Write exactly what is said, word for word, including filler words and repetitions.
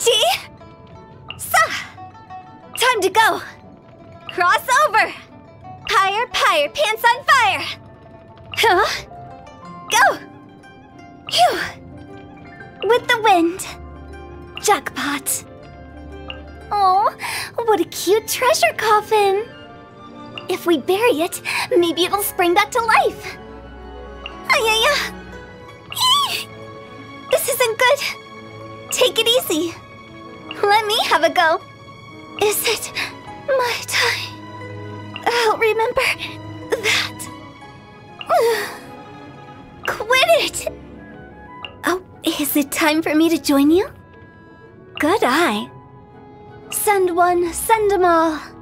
Ichi! Sa! Time to go! Cross over! Pyre, pyre, pants on fire! Huh? Go! Phew! With the wind. Jackpot. Oh, what a cute treasure coffin! If we bury it, maybe it'll spring back to life. Ayaya! Eee! This isn't good. Take it easy. Let me have a go. Is it my time? I'll remember that. Quit it! Oh, is it time for me to join you? Good eye. Send one, send 'em all.